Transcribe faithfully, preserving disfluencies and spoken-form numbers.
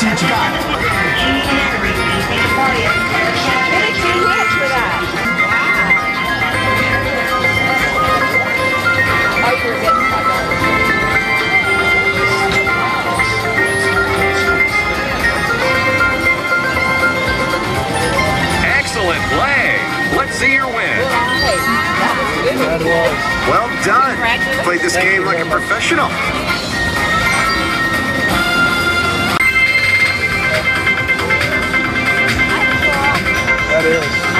What you got? Get a two hits for that. Wow. Oh, you were getting five dollars. Excellent play. Let's see your win. That was good. That was. Well done. Played this game like a professional. That is.